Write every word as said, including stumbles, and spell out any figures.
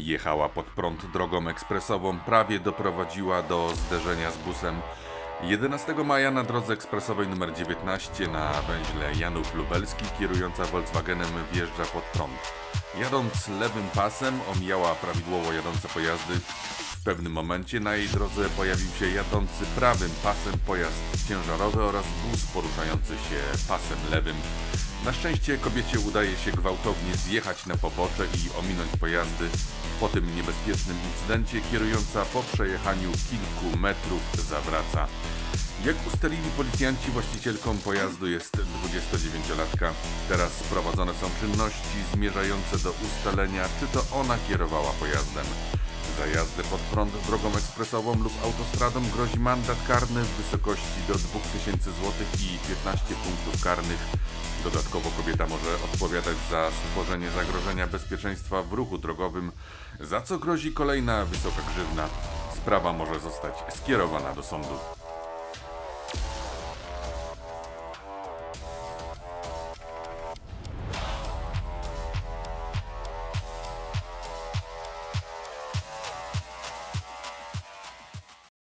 Jechała pod prąd drogą ekspresową, prawie doprowadziła do zderzenia z busem. jedenastego maja na drodze ekspresowej nr dziewiętnaście na węźle Janów Lubelski kierująca Volkswagenem wjeżdża pod prąd. Jadąc lewym pasem omijała prawidłowo jadące pojazdy. W pewnym momencie na jej drodze pojawił się jadący prawym pasem pojazd ciężarowy oraz bus poruszający się pasem lewym. Na szczęście kobiecie udaje się gwałtownie zjechać na pobocze i ominąć pojazdy. Po tym niebezpiecznym incydencie kierująca po przejechaniu kilku metrów zawraca. Jak ustalili policjanci, właścicielką pojazdu jest dwudziestodziewięciolatka. Teraz prowadzone są czynności zmierzające do ustalenia, czy to ona kierowała pojazdem. Za jazdę pod prąd drogą ekspresową lub autostradą grozi mandat karny w wysokości do dwóch tysięcy złotych i piętnaście punktów karnych. Dodatkowo kobieta może odpowiadać za stworzenie zagrożenia bezpieczeństwa w ruchu drogowym, za co grozi kolejna wysoka grzywna. Sprawa może zostać skierowana do sądu.